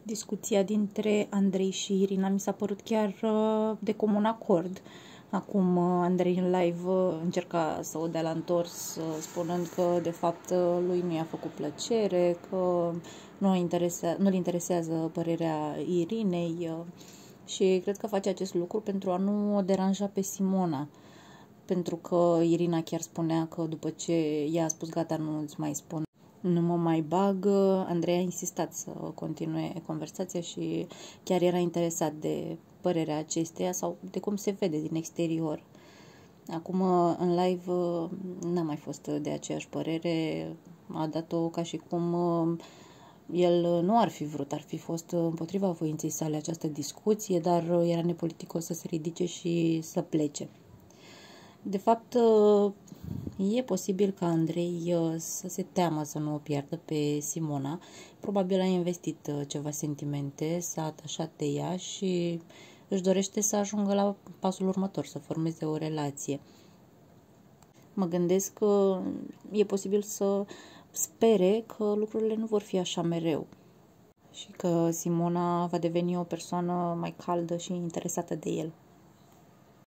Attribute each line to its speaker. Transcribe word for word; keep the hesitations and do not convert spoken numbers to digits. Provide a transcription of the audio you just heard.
Speaker 1: Discuția dintre Andrei și Irina mi s-a părut chiar de comun acord. Acum Andrei în live încerca să o dea la întors, spunând că de fapt lui nu i-a făcut plăcere, că nu interesa, nu-l interesează părerea Irinei și cred că face acest lucru pentru a nu o deranja pe Simona. Pentru că Irina chiar spunea că după ce i-a spus gata, nu îți mai spun, nu mă mai bag, Andrei a insistat să continue conversația și chiar era interesat de părerea acesteia sau de cum se vede din exterior. Acum, în live, n-a mai fost de aceeași părere, a dat-o ca și cum el nu ar fi vrut, ar fi fost împotriva voinței sale această discuție, dar era nepoliticos să se ridice și să plece. De fapt, e posibil ca Andrei să se teamă să nu o piardă pe Simona. Probabil a investit ceva sentimente, s-a atașat de ea și își dorește să ajungă la pasul următor, să formeze o relație. Mă gândesc că e posibil să spere că lucrurile nu vor fi așa mereu și că Simona va deveni o persoană mai caldă și interesată de el.